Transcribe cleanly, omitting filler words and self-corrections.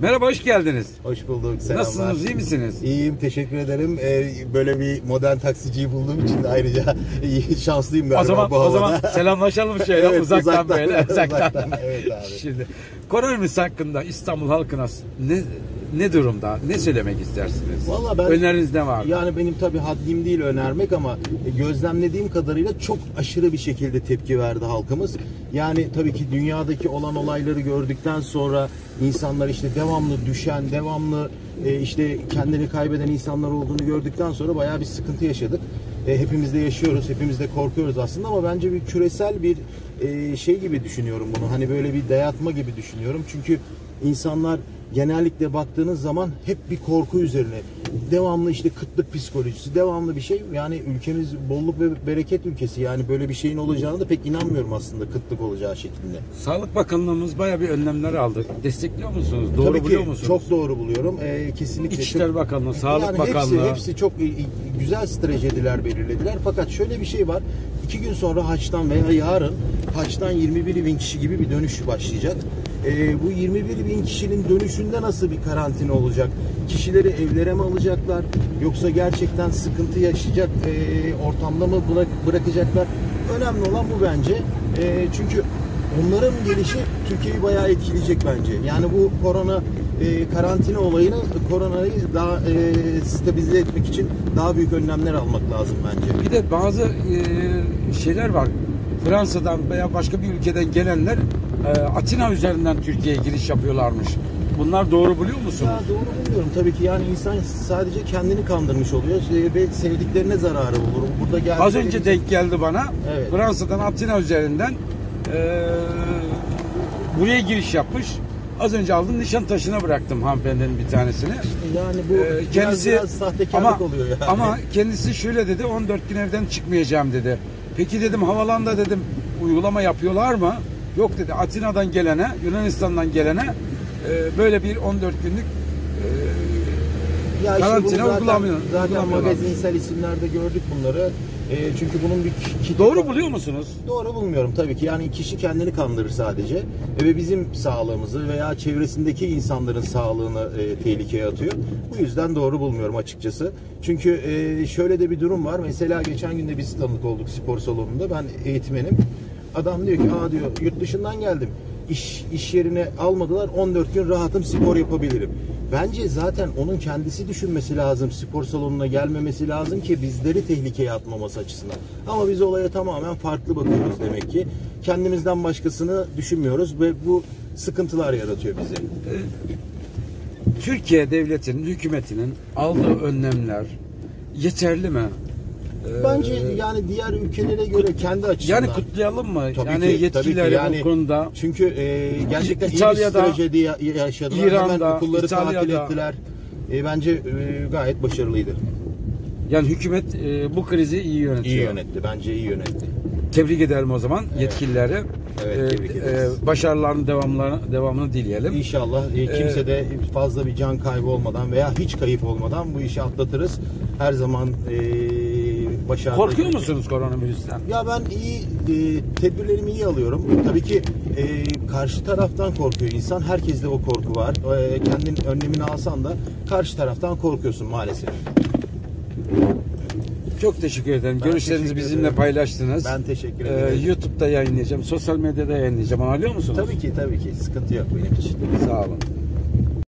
Merhaba, hoş geldiniz. Hoş bulduk, selamlar. Nasılsınız, iyi misiniz? İyiyim, teşekkür ederim. Böyle bir modern taksiciyi bulduğum için de ayrıca şanslıyım galiba O zaman selamlaşalım şöyle evet, uzaktan böyle. Uzaktan. Evet abi. Şimdi koronavirüs hakkında İstanbul halkına ne durumda? Ne söylemek istersiniz? Vallahi ben, öneriniz ne var? Yani benim tabii haddim değil önermek ama gözlemlediğim kadarıyla çok aşırı bir şekilde tepki verdi halkımız. Yani tabii ki dünyadaki olan olayları gördükten sonra insanlar işte devamlı düşen, devamlı işte kendini kaybeden insanlar olduğunu gördükten sonra bayağı bir sıkıntı yaşadık. Hepimiz de yaşıyoruz, hepimiz de korkuyoruz aslında ama bence bir küresel bir şey gibi düşünüyorum bunu. Hani böyle bir dayatma gibi düşünüyorum. Çünkü insanlar genellikle baktığınız zaman hep bir korku üzerine. Devamlı işte kıtlık psikolojisi, devamlı bir şey. Yani ülkemiz bolluk ve bereket ülkesi. Yani böyle bir şeyin olacağını da pek inanmıyorum aslında, kıtlık olacağı şeklinde. Sağlık Bakanlığımız bayağı bir önlemler aldı. Destekliyor musunuz? Doğru Tabii ki, buluyor musunuz? çok doğru buluyorum. Kesinlikle. İçişleri Bakanlığı, Sağlık yani Bakanlığı. Hepsi çok güzel stratejiler belirlediler. Fakat şöyle bir şey var. 2 gün sonra Haç'tan veya yarın Haç'tan 21.000 kişi gibi bir dönüş başlayacak. Bu 21.000 kişinin dönüşünde nasıl bir karantina olacak? Kişileri evlere mi alacaklar? Yoksa gerçekten sıkıntı yaşayacak ortamda mı bırakacaklar? Önemli olan bu bence. Çünkü onların gelişi Türkiye'yi bayağı etkileyecek bence. Yani bu karantina olayını, koronayı daha stabilize etmek için daha büyük önlemler almak lazım bence. Bir de bazı şeyler var. Fransa'dan veya başka bir ülkeden gelenler Atina üzerinden Türkiye'ye giriş yapıyorlarmış. Bunlar doğru buluyor musunuz? Ya doğru bulmuyorum tabii ki. Yani insan sadece kendini kandırmış oluyor ve sevdiklerine zararı olur. Burada az önce denk geldi bana. Evet. Fransa'dan Atina üzerinden buraya giriş yapmış. Az önce aldım, Nişantaşı'na bıraktım hanımefendinin bir tanesini. Yani bu kendisi biraz sahtekarlık oluyor yani. Ama kendisi şöyle dedi, 14 gün evden çıkmayacağım dedi. Peki dedim, havalanda dedim uygulama yapıyorlar mı? Yok dedi, Atina'dan gelene, Yunanistan'dan gelene böyle bir 14 günlük karantina uygulamıyor. Zaten magazinsel isimlerde gördük bunları. Çünkü bunun bir doğru buluyor musunuz? Doğru bulmuyorum tabii ki. Yani kişi kendini kandırır sadece ve bizim sağlığımızı veya çevresindeki insanların sağlığını tehlikeye atıyor. Bu yüzden doğru bulmuyorum açıkçası. Çünkü şöyle de bir durum var. Mesela geçen gün de biz tanık olduk spor salonunda. Ben eğitmenim. Adam diyor ki, diyor, yurt dışından geldim. İş yerine almadılar. 14 gün rahatım, spor yapabilirim. Bence zaten onun kendisi düşünmesi lazım. Spor salonuna gelmemesi lazım ki bizleri tehlikeye atmaması açısından. Ama biz olaya tamamen farklı bakıyoruz demek ki. Kendimizden başkasını düşünmüyoruz ve bu sıkıntılar yaratıyor bize. Türkiye devletinin, hükümetinin aldığı önlemler yeterli mi? Bence yani diğer ülkelere göre kendi açısından. Yani kutlayalım mı? Tabii yani ki, yetkilileri yani, bu konuda. Çünkü gerçekten İtalya'da, iyi bir trajedi yaşadılar. İran'da, hemen okulları İtalya'da, tatil ettiler. Bence gayet başarılıydı. Yani hükümet bu krizi iyi yönetiyor. İyi yönetti. Bence iyi yönetti. Tebrik edelim o zaman yetkilileri. Evet, tebrik ederiz. Başarıların devamını dileyelim. İnşallah kimse de fazla bir can kaybı olmadan veya hiç kayıp olmadan bu işi atlatırız. Her zaman başarılı. Korkuyor musunuz koronavirüsten? Ya ben tedbirlerimi iyi alıyorum. Tabii ki karşı taraftan korkuyor insan. Herkeste o korku var. Kendin önlemini alsan da karşı taraftan korkuyorsun maalesef. Çok teşekkür ederim. Ben Görüşlerinizi bizimle paylaştınız. Ben teşekkür ederim. YouTube'da yayınlayacağım, sosyal medyada yayınlayacağım. Anlıyor musunuz? Tabii ki. Sıkıntı yok benim için. Sağ olun.